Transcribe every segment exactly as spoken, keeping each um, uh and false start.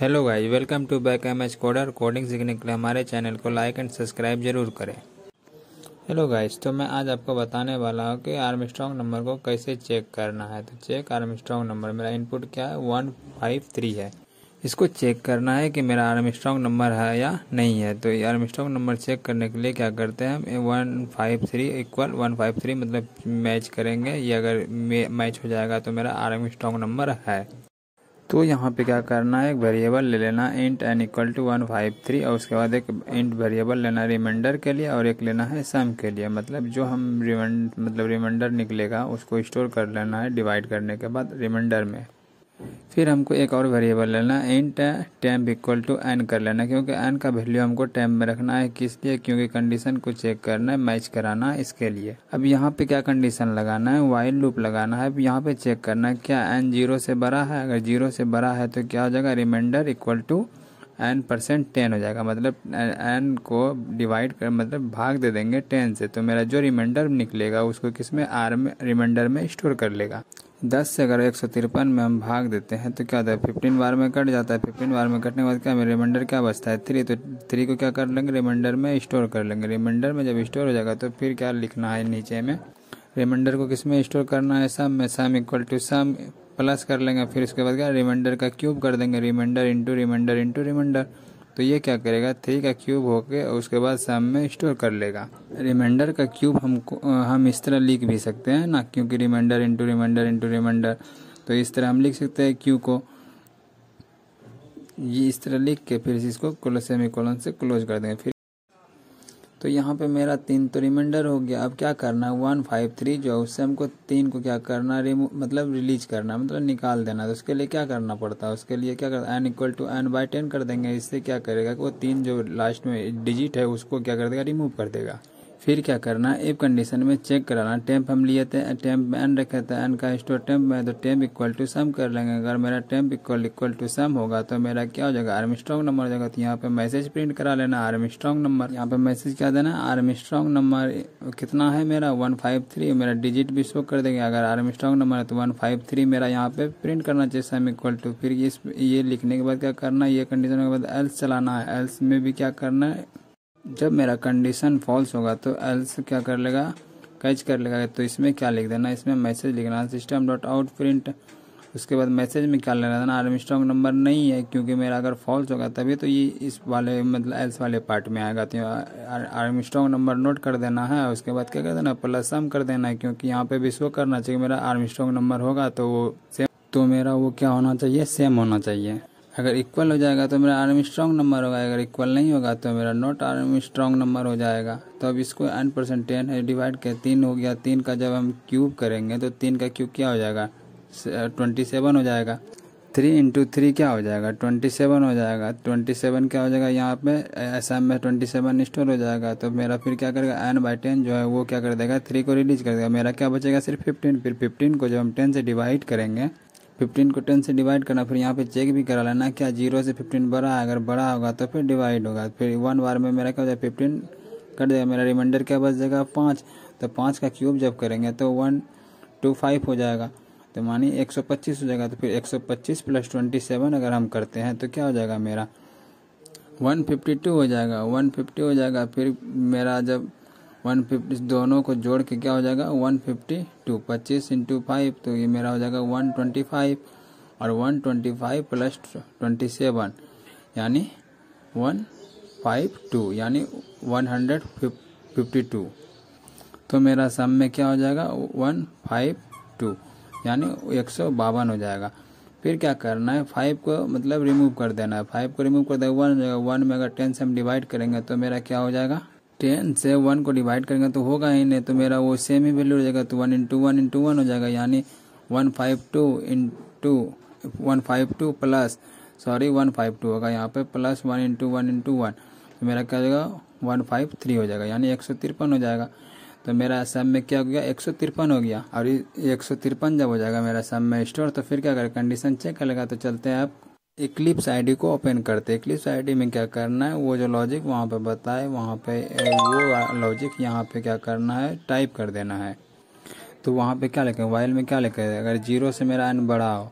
Hello guys, welcome to back M H coder. Coding सीखने के लिए हमारे चैनल को लाइक एंड सब्सक्राइब जरूर करें। हेलो गाइस, तो मैं आज आपको बताने वाला हूँ कि आर्मस्ट्रांग नंबर को कैसे चेक करना है। तो चेक आर्मस्ट्रांग नंबर, मेरा इनपुट क्या है, वन फाइव थ्री है। इसको चेक करना है कि मेरा आर्मस्ट्रांग नंबर है या नहीं है। तो ये आर्मस्ट्रांग नंबर चेक करने के लिए क्या करते हैं, हम one five three equal one five three मतलब मैच करेंगे। ये अगर मैच हो जाएगा तो मेरा आर्मस्ट्रांग नंबर है। तो यहाँ पे क्या करना है, एक वेरिएबल ले लेना int N equal to one five three और उसके बाद एक इंट वेरिएबल लेना रिमाइंडर के लिए और एक लेना है सम के लिए। मतलब जो हम रिमाइंड मतलब रिमाइंडर निकलेगा उसको स्टोर कर लेना है डिवाइड करने के बाद रिमाइंडर में। फिर हमको एक और वेरिएबल लेना है int temp equal to N कर लेना, क्योंकि एन का वैल्यू हमको टेम्प में रखना है। किस लिए? क्योंकि कंडीशन को चेक करना है, मैच कराना है, इसके लिए। अब यहाँ पे क्या कंडीशन लगाना है, वाइल लूप लगाना है। अब यहाँ पे चेक करना है क्या एन जीरो से बड़ा है। अगर जीरो से बड़ा है तो क्या हो जाएगा, remainder equal to N percent ten हो जाएगा। मतलब एन को डिवाइड कर मतलब भाग दे देंगे टेन से, तो मेरा जो रिमाइंडर निकलेगा उसको किस में, आर में, रिमाइंडर में स्टोर कर लेगा। दस से अगर एक सौ तिरपन में हम भाग देते हैं तो क्या होता है, फिफ्टीन बार में कट जाता है। फिफ्टीन बार में कटने के बाद क्या, मेरा रिमाइंडर क्या बचता है, थ्री। तो थ्री को क्या कर लेंगे, रिमाइंडर में स्टोर कर लेंगे। रिमाइंडर में जब स्टोर हो जाएगा तो फिर क्या लिखना है नीचे में, रिमाइंडर को किस में स्टोर करना है, सम में। Sum equal to sum plus कर लेंगे। फिर उसके बाद क्या, रिमाइंडर का क्यूब कर देंगे, remainder into reminder into remainder. तो ये क्या करेगा, थ्री का क्यूब होके और उसके बाद सम में स्टोर कर लेगा। रिमाइंडर का क्यूब हमको हम इस तरह लिख भी सकते हैं ना, क्योंकि remainder into reminder into remainder, तो इस तरह हम लिख सकते हैं क्यू को, ये इस तरह लिख के फिर इसको क्लोज सेमीकोलन से क्लोज कर देंगे। फिर तो यहाँ पे मेरा तीन तो रिमाइंडर हो गया। अब क्या करना है, वन फाइव थ्री जो है उससे हमको तीन को क्या करना, रिमूव मतलब रिलीज करना, मतलब निकाल देना। तो उसके लिए क्या करना पड़ता है, उसके लिए क्या करना, N equal to N by ten कर देंगे। इससे क्या करेगा कि वो तीन जो लास्ट में डिजिट है उसको क्या कर देगा, रिमूव कर देगा। फिर क्या करना है, इफ कंडीशन में चेक कराना। टेम्प हम लिए थे, टेम्प में एन रखे थे, एन का स्टोर टेम्प में, तो टेम्प इक्वल टू सम कर लेंगे। अगर मेरा temp equal equal to sum होगा तो मेरा क्या हो जाएगा, आर्मस्ट्रांग नंबर हो जाएगा। तो यहाँ पे मैसेज प्रिंट करा लेना आर्मस्ट्रांग नंबर। यहाँ पे मैसेज क्या देना, आर्मस्ट्रांग नंबर कितना है मेरा, वन फाइव थ्री। मेरा डिजिट भी शो कर देंगे। अगर आर्मस्ट्रांग नंबर है तो वन फाइव थ्री मेरा यहाँ पे प्रिंट करना चाहिए, सम इक्वल टू। फिर इस ये लिखने के बाद क्या करना है, ये कंडीशन के बाद एल्स चलाना है। एल्स में भी क्या करना है, जब मेरा कंडीशन फॉल्स होगा तो एल्स क्या कर लेगा, कैच कर लेगा। तो इसमें क्या लिख देना, इसमें मैसेज लिखना सिस्टम डॉट आउट प्रिंट। उसके बाद मैसेज में क्या लेना देना, आर्मस्ट्रांग नंबर नहीं है, क्योंकि मेरा अगर फॉल्स होगा तभी तो ये इस वाले मतलब एल्स वाले पार्ट में आएगा। तो आर्मस्ट्रांग नंबर नोट कर देना है। उसके बाद क्या कर देना, प्लस सम कर देना है, क्योंकि यहाँ पे भी शो करना चाहिए मेरा आर्मस्ट्रांग नंबर होगा तो वो सेम, तो मेरा वो क्या होना चाहिए, सेम होना चाहिए। अगर इक्वल हो जाएगा तो मेरा आर्मस्ट्रांग नंबर होगा, अगर इक्वल नहीं होगा तो मेरा नॉट आर्मस्ट्रांग नंबर हो जाएगा। तो अब इसको एन परसेंट टेन है डिवाइड के तीन हो गया। तीन का जब हम क्यूब करेंगे तो तीन का क्यूब क्या हो जाएगा, ट्वेंटी सेवन हो जाएगा। थ्री इंटू थ्री क्या हो जाएगा, ट्वेंटी सेवन हो जाएगा। ट्वेंटी सेवन क्या हो जाएगा, यहाँ पे ऐसा में ट्वेंटी सेवन स्टोर हो जाएगा। तो मेरा फिर क्या करेगा, एन बाई टेन जो है वो क्या कर देगा, थ्री को रिलीज कर देगा। मेरा क्या बचेगा, सिर्फ फिफ्टीन। फिर फिफ्टीन को जब हम टेन से डिवाइड करेंगे, फिफ्टीन को टेन से डिवाइड करना, फिर यहाँ पे चेक भी करा लेना क्या जीरो से फिफ्टीन बड़ा है। अगर बड़ा होगा तो फिर डिवाइड होगा। फिर वन बार में मेरा क्या हो जाएगा, फिफ्टीन कट जाएगा। मेरा रिमाइंडर क्या बच जाएगा, पाँच। तो पाँच का क्यूब जब करेंगे तो वन टू फाइव हो जाएगा, तो मानिए एक सौ पच्चीस हो जाएगा। तो फिर एक सौ पच्चीस प्लस ट्वेंटी सेवन अगर हम करते हैं तो क्या हो जाएगा, मेरा वन फिफ्टी टू हो जाएगा। वन फिफ्टी हो जाएगा। फिर मेरा जब वन फिफ्टी दोनों को जोड़ के क्या हो जाएगा, वन फिफ्टी टू। पच्चीस इंटू फाइव तो ये मेरा हो जाएगा वन ट्वेंटी फाइव, और one twenty five plus twenty seven यानी वन फाइव टू यानी वन हंड्रेड फिफ्टी टू। तो मेरा सम में क्या हो जाएगा, वन फाइव टू यानी एक सौ बावन हो जाएगा। फिर क्या करना है, फाइव को मतलब रिमूव कर देना है। फाइव को रिमूव कर देगा, वन हो जाएगा। वन में अगर टेन से हम डिवाइड करेंगे तो मेरा क्या हो जाएगा, टेन से वन को डिवाइड करेंगे तो होगा ही नहीं, तो मेरा वो सेम ही वैल्यू हो जाएगा। तो one into one into one हो जाएगा, यानी one five two into one five two plus sorry one five two होगा यहाँ पे, plus one into one into one, तो मेरा क्या हो जाएगा, वन फाइव थ्री हो जाएगा, यानी एक सौ तिरपन हो जाएगा। तो मेरा सम में क्या हो गया, एक सौ तिरपन हो गया। और एक सौ तिरपन जब हो जाएगा मेरा सम में स्टोर, तो फिर क्या करें, कंडीशन चेक कर लेगा। तो चलते हैं आप इक्लिप्स आईडी को ओपन करते हैं। इक्लिप्स आईडी में क्या करना है, वो जो लॉजिक वहाँ पे बताए वहाँ पे वो लॉजिक यहाँ पे क्या करना है, टाइप कर देना है। तो वहाँ पे क्या लिखें, वाइल में क्या लिखें, अगर जीरो से मेरा एन बड़ा हो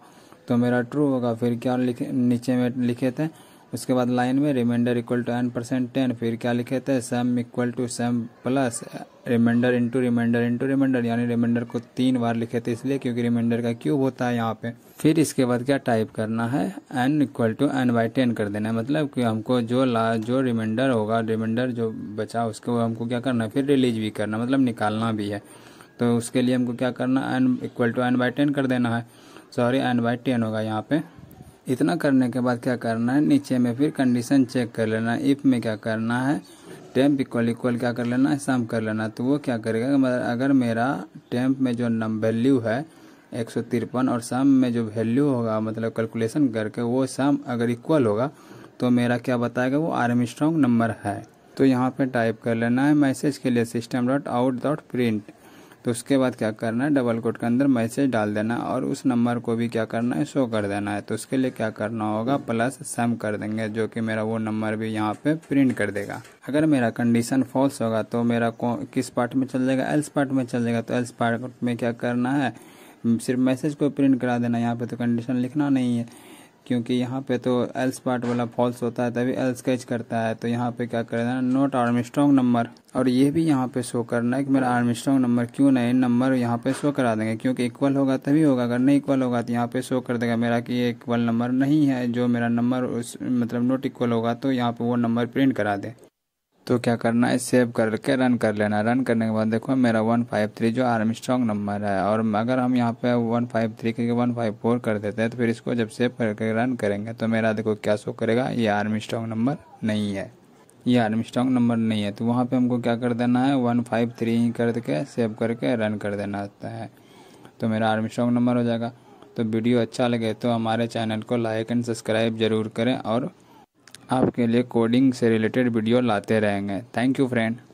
तो मेरा ट्रू होगा। फिर क्या लिखे नीचे में लिखे थे, उसके बाद लाइन में reminder equal to N percent ten, फिर क्या लिखे थे sum equal to sum plus reminder into reminder into reminder, यानी रिमाइंडर को तीन बार लिखे थे इसलिए क्योंकि रिमाइंडर का क्यूब होता है यहाँ पे। फिर इसके बाद क्या टाइप करना है, N equal to N by ten कर देना है, मतलब कि हमको जो ला जो रिमाइंडर होगा, रिमाइंडर जो बचा उसको हमको क्या करना है फिर रिलीज भी करना, मतलब निकालना भी है। तो उसके लिए हमको क्या करना, N equal to N by ten कर देना है, सॉरी एन बाई टेन होगा यहाँ पे। इतना करने के बाद क्या करना है, नीचे में फिर कंडीशन चेक कर लेना है। इफ़ में क्या करना है, टेम्प इक्वल इक्वल क्या कर लेना है, सम कर लेना है। तो वो क्या करेगा, मतलब अगर मेरा टेम्प में जो नम वैल्यू है एक सौ तिरपन और सम में जो वैल्यू होगा, मतलब कैलकुलेशन करके वो सम अगर इक्वल होगा तो मेरा क्या बताएगा, वो आर्मस्ट्रांग नंबर है। तो यहाँ पे टाइप कर लेना है मैसेज के लिए system dot out dot print. तो उसके बाद क्या करना है, डबल कोट के अंदर मैसेज डाल देना और उस नंबर को भी क्या करना है, शो कर देना है। तो उसके लिए क्या करना होगा, प्लस सम कर देंगे, जो कि मेरा वो नंबर भी यहाँ पे प्रिंट कर देगा। अगर मेरा कंडीशन फॉल्स होगा तो मेरा किस पार्ट में चल जाएगा, एल्स पार्ट में चल जाएगा। तो एल्स पार्ट में क्या करना है, सिर्फ मैसेज को प्रिंट करा देना, यहाँ पे तो कंडीशन लिखना नहीं है, क्योंकि यहाँ पे तो एल्स पार्ट वाला फॉल्स होता है तभी एल्स कैच करता है। तो यहाँ पे क्या कर देना, नोट आर्मस्ट्रांग नंबर, और ये भी यहाँ पे शो करना है कि मेरा आर्मस्ट्रांग नंबर क्यों नहीं, नंबर यहाँ पे शो करा देंगे, क्योंकि इक्वल होगा तभी होगा, अगर नहीं इक्वल होगा तो यहाँ पे शो कर देगा मेरा कि ये इक्वल नंबर नहीं है। जो मेरा नंबर उस मतलब नोट इक्वल होगा तो यहाँ पे वो नंबर प्रिंट करा दे। तो क्या करना है, सेव करके रन कर लेना। रन करने के बाद देखो मेरा वन फाइव थ्री जो आर्मस्ट्रांग नंबर है, और अगर हम यहाँ पे वन फाइव थ्री के वन फाइव फोर कर देते हैं तो फिर इसको जब सेव करके रन करेंगे तो मेरा देखो क्या शो करेगा, ये आर्मस्ट्रांग नंबर नहीं है, ये आर्मस्ट्रांग नंबर नहीं है। तो वहाँ पे हमको क्या कर देना है, वन फाइव थ्री ही कर के सेव करके रन कर देना होता है, तो मेरा आर्मस्ट्रांग नंबर हो जाएगा। तो वीडियो अच्छा लगे तो हमारे चैनल को लाइक एंड सब्सक्राइब जरूर करें, और आपके लिए कोडिंग से रिलेटेड वीडियो लाते रहेंगे। Thank you friend.